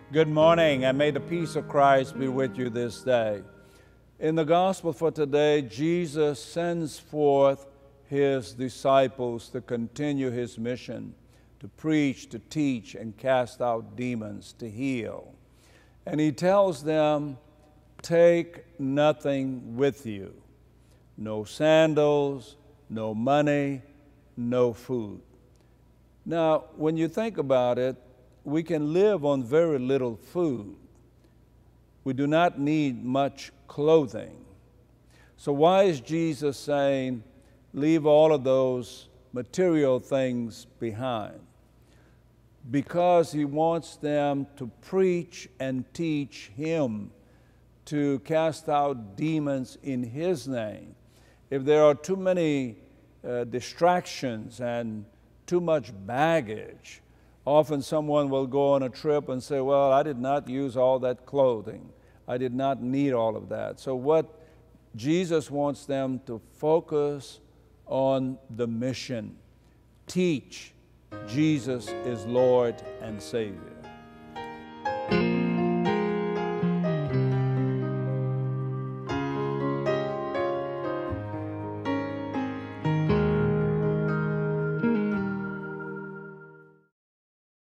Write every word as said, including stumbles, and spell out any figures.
Good morning, and may the peace of Christ be with you this day. In the gospel for today, Jesus sends forth his disciples to continue his mission, to preach, to teach, and cast out demons, to heal. And he tells them, take nothing with you. No sandals, no money, no food. Now, when you think about it, we can live on very little food. We do not need much clothing. So why is Jesus saying, leave all of those material things behind? Because he wants them to preach and teach him, to cast out demons in his name. If there are too many uh, distractions and too much baggage, often someone will go on a trip and say, well, I did not use all that clothing. I did not need all of that. So what Jesus wants them to focus on the mission. Teach Jesus is Lord and Savior.